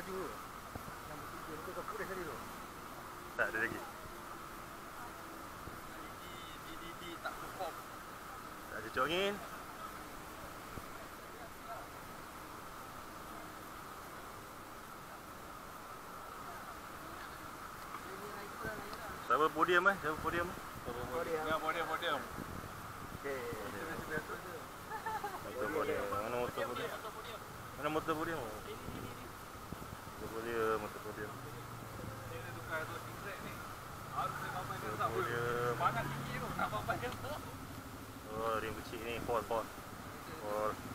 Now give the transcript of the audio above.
dua. Yang bertiga tu kau pulih tadi tu. Tak ada lagi. Di tak perform. Tak ada cucuk angin. Siapa podium Siapa podium? Podium. Okey. Motor podium. Mana motor podium? Mana motor podium? Motor podium. Dia tukar tu tingkat ni. Harus dia bampai dia tak. Podium. Panas tinggi tu nak bampai dia tak. Oh, rim kecil ni, fall.